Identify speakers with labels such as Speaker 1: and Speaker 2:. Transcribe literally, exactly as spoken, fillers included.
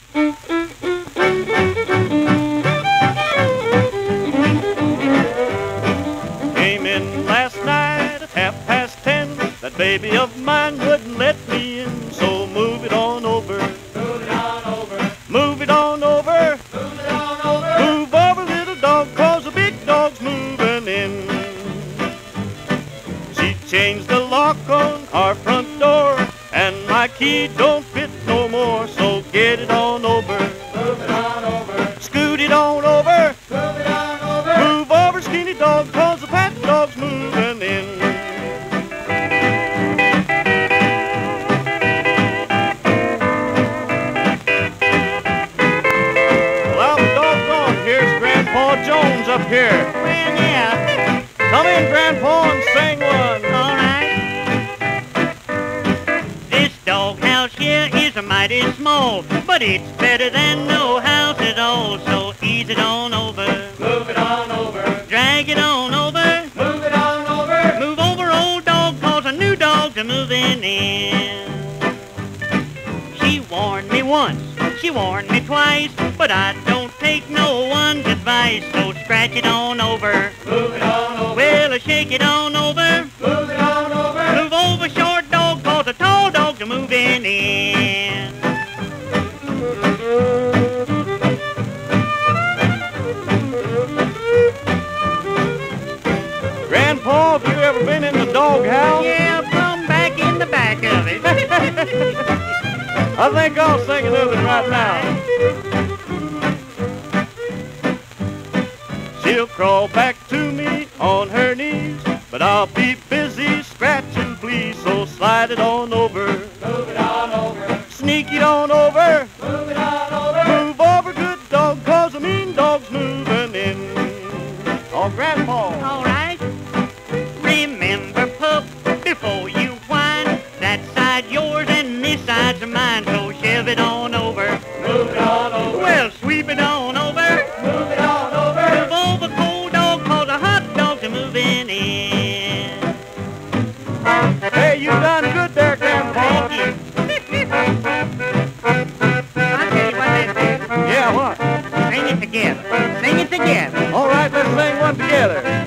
Speaker 1: Came in last night at half past ten. That baby of mine wouldn't let me in, so move it on over.
Speaker 2: Move it on over.
Speaker 1: Move it on over.
Speaker 2: Move it on over.
Speaker 1: Move over, little dog, 'cause the big dog's moving in. She changed the lock on our front door, and my key don't fit no more, so get it on over.
Speaker 2: Move it on over.
Speaker 1: Scoot it on over.
Speaker 2: Move it on over.
Speaker 1: Move over, skinny dog, 'cause the fat dog's moving in. Well, I'm doggone, here's Grandpa Jones up here.
Speaker 3: Well, yeah.
Speaker 1: Come in, Grandpa, and sing one.
Speaker 3: All right. This doghouse here is a mighty small, but it's better than no house at all. So ease it on over.
Speaker 2: Move it on over.
Speaker 3: Drag it on over.
Speaker 2: Move it on over.
Speaker 3: Move over, old dog, 'cause a new dog's a moving in. She warned me once, she warned me twice, but I don't take no one's advice. So scratch it on over.
Speaker 2: Move it on over.
Speaker 3: Well, shake it on over.
Speaker 2: Move it on over.
Speaker 3: Move over, short dog, 'cause a tall dog's a moving in.
Speaker 1: Grandpa, have you ever been in the doghouse?
Speaker 3: Yeah, come back in the back of it.
Speaker 1: I think I'll sing another one right now. She'll crawl back to me on her knees, but I'll be busy scratching, please, so slide it on over.
Speaker 2: Move it on over.
Speaker 1: Sneak it on over.
Speaker 2: Move it on over.
Speaker 1: Move over, good dog, 'cause a mean dog's moving in. Oh, Grandpa.
Speaker 3: All right. Remember, pup, before you whine, that side yours and this side's mine, so shove it on over.
Speaker 2: Move it on over.
Speaker 3: Well, sweep it on over.
Speaker 2: Move it on over.
Speaker 3: Move over, cold dog, 'cause a hot dog's a moving in.
Speaker 1: Hey, you done good there, Grandpa.
Speaker 3: Thank you. I'll tell you what they do.
Speaker 1: Yeah, what?
Speaker 3: Sing it together. Sing it together.
Speaker 1: All right, let's sing one together.